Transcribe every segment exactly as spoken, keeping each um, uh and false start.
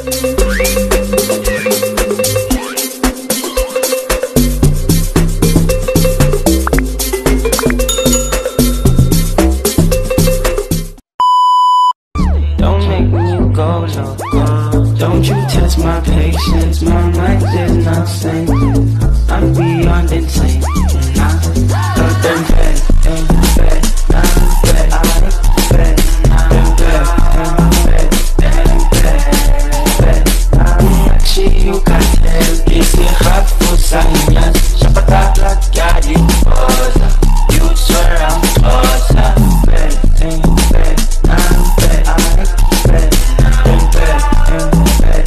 Don't you test my patience, my mind is not sane. I'm beyond insane. Nah, but them bad, ain't bad, nah, bad, I'm bad, I'm bad, I'm bad, I'm bad, bad. Actually, you can tell, it's a hard for science. Shapata like Yadi, Oza. You swear I'm Oza. Bad, ain't bad, I'm bad, I'm bad, I'm bad, I'm bad,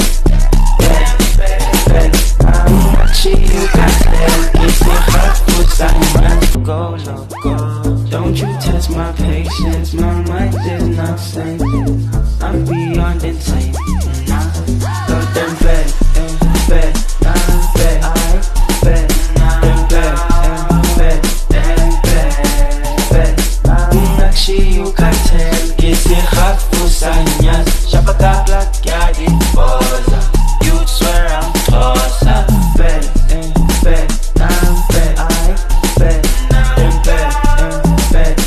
bad, bad. Actually, you can tell, it's a hard for science. Go, no, go. Don't you test my patience, my mind is not sane. I'm beyond insane. Nah, but them bad, ain't bad, I'm bad, I'm bad, I'm bad, I'm bad, I'm bad, bad. Actually, you can tell, it's a hard for science. Shapata like Yadi, Oza. You swear I'm Oza. Bad, ain't bad, I'm bad, I'm bad, I'm bad, I'm bad.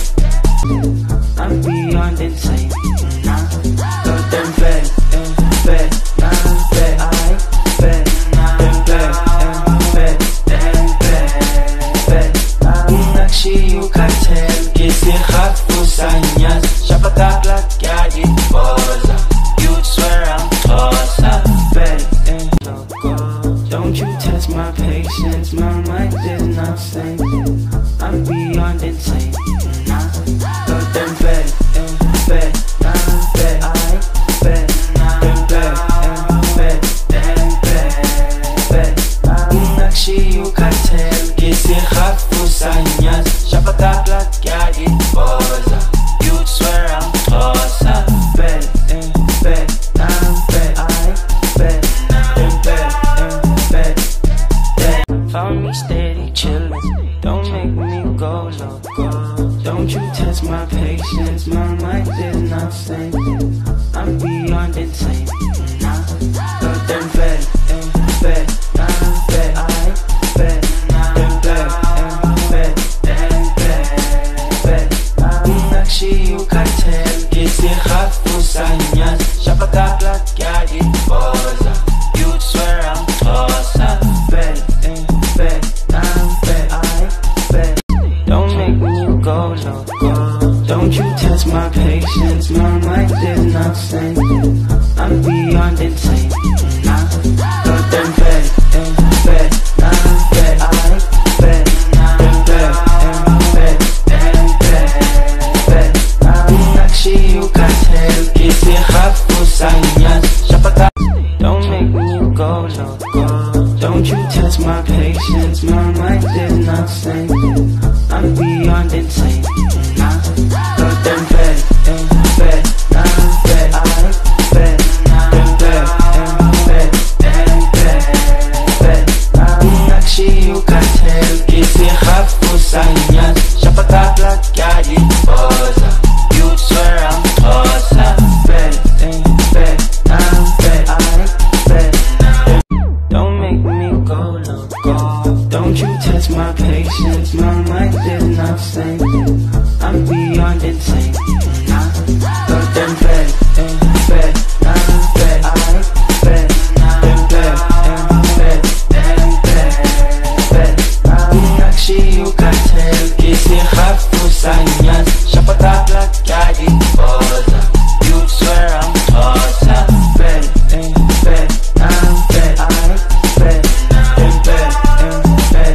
I'm beyond insane. Nah, but them bad, ain't bad, I'm bad, I'm bad, I'm bad, I'm bad, I'm bad, bad. Actually, you can tell, it's a hard for science. Shapata like Yadi, Oza. You swear I'm Oza. Bad, ain't no go. Don't you test my patience, my mind is not sane. I'm beyond insane. Nah, but them bad, ain't bad, I'm bad, I'm bad, I'm bad, I'm bad, I'm bad, bad. Actually, you can tell, it's a hard for science. Shapata like Yadi, Oza. You swear I'm Oza. Bad, ain't bad, I'm bad, I'm bad, I'm bad, I'm bad, bad. Found me steady chillin', don't make me go loco. Don't you test my patience, my mind is not sane. I'm beyond insane. Nah, but them bad, ain't bad, I'm bad, I'm bad, I'm bad, I'm bad, I'm bad, bad. Actually, you can tell, it's a hard for science. Shapata like Yadi, Oza. You swear I'm Oza. Bad, ain't bad, I'm bad, I'm bad. Don't make me go loco. Don't you test my patience, my mind is not sane. I'm beyond insane. Nah, but them bad, ain't bad, I'm bad, I'm bad, I'm bad, I'm bad, I'm bad, bad. Actually, you can tell, it's a hard for science. Shapata. Don't make me go loco. Don't you test my patience, my mind is not sane. I'm beyond insane. Nah, but them bad, ain't bad, I'm bad, I'm bad, I'm bad, I'm bad, I'm bad, bad. Actually, you can tell, it's a hard for science. Shapata like Yadi, Oza. You swear I'm Oza. Bad, ain't bad, I'm bad, I'm bad. Don't make me go loco. Don't you test my patience, my mind is not sane. I'm beyond insane. Nah, but them bad, ain't bad, I'm bad, I'm bad, I'm bad, I'm bad, I'm bad, bad. Actually, you can tell, it's a hard for science. Shapata like Yadi, Oza. You swear I'm Oza. Bad, ain't bad, I'm bad, I'm bad, I'm bad, I'm bad,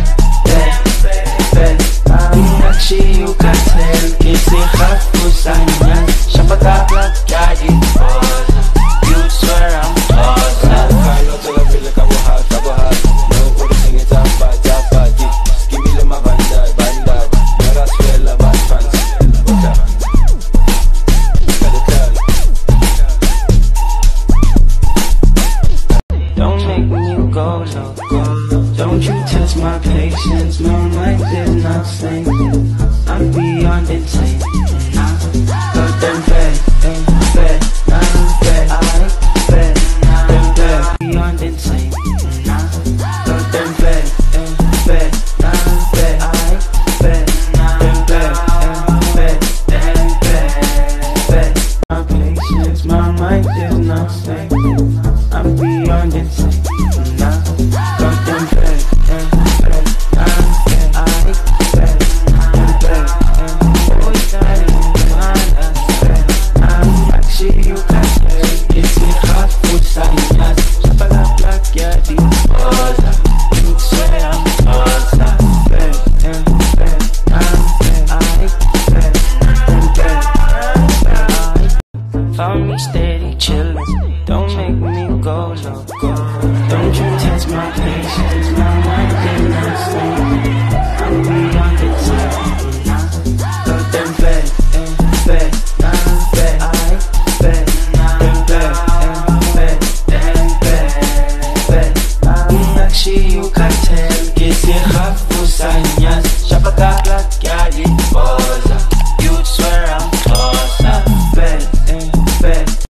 bad, bad. Actually, you can tell, it's a hard for science. Shapata like Yadi, Oza. You swear I'm Oza. Carlo to the villa, cabo hot, cabo hot. No put a thing, it's a bad, a party. Give me the my bandad, bandad. Never swell a bad fancy. What's up? Don't make me go loco. Don't you test my patience, my mind is not sane. I'm beyond insane. Nah, but them bad, ain't bad, I'm bad, I'm bad, insane. I'm beyond insane. Nah, got them bad, eh, bad, I'm bad, I bad, I'm bad, eh, always got it, I'm bad, I'm black, shit, you got it. It's in hot food, sign, yes, Shabala black, yeah, the Oza, you say I'm Oza, bad, eh, bad, I'm bad, I bad, I'm bad, I'm bad. Found me steady chillin', don't make me go loco. Don't you test my patience.